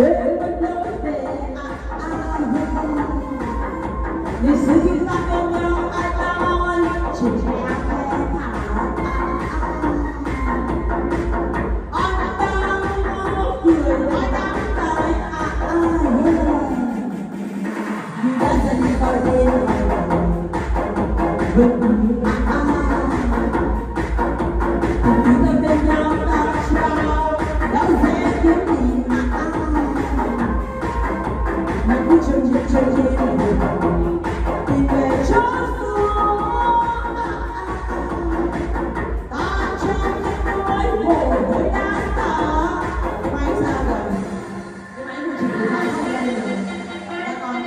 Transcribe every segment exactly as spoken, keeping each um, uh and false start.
để vẫn lối về à à lịch sử chúng ta bên nhau ai cao ơi chỉ là thả anh đang cười nói đang cười à à đã dần vào đêm vững à à chúng ta bên nhau ta trao đã sẽ kiếm tìm à à mà cứ chơi chơi chơi chơi tìm về cho xưa ta trong những nỗi khổ với đã sợ máy ra rồi cái máy của chị từ hai không đây rồi các con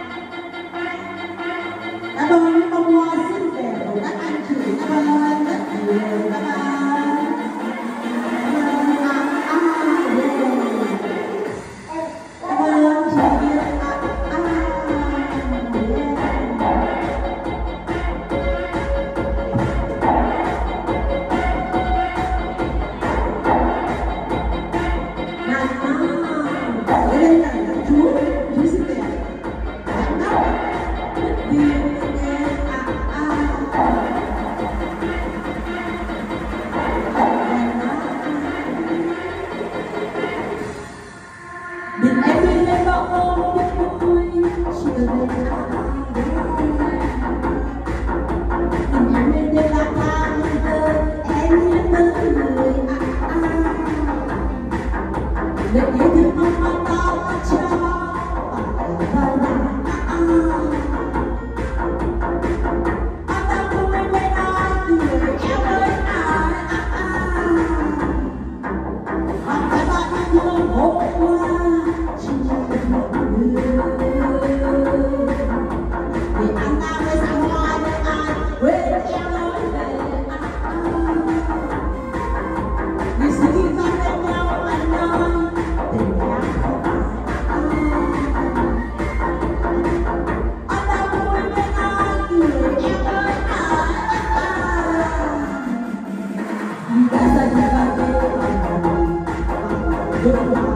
cảm ơn những bông hoa xinh đẹp của các anh chị cảm ơn rất nhiều các bạn. Đừng em đi lên bao ôm biết vui chiều về đừng em lên đây lang thang thơ em nhớ tới người à à để yêu thương mong mong tao ta cho và là à à ta không bên bên ai người em ơi à à à phải ba cái thương hồn qua vì anh ta mới sang hoa với ai quên em nói về vì sự khi ta bên nhau anh ơi tình cảm không anh ta vui bên ai người em ơi à đã dành vào đêm